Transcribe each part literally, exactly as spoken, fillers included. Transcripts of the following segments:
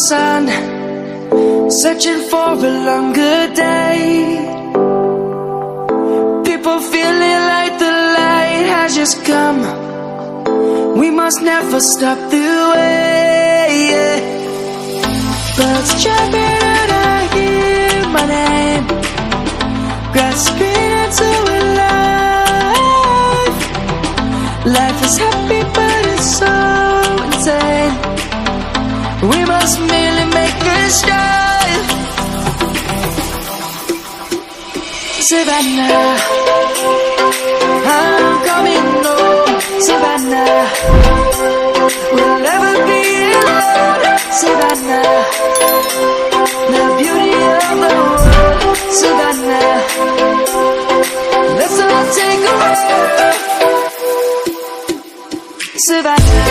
sun, searching for a longer day. People feeling like the light has just come. We must never stop the way. Birds chirping and I hear my name, grasping into a life. Life is happy but it's so insane. We must merely make a strive. Savannah, I'm coming home. Savannah, we'll never be alone. Savannah, the beauty of the world. Savannah, let's all take a ride. Savannah.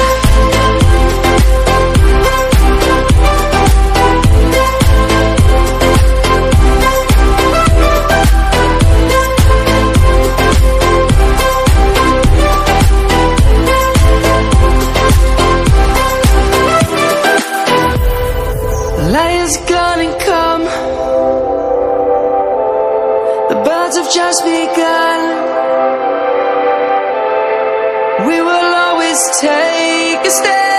Lion's gonna come. The birds have just begun. We will always take a stand.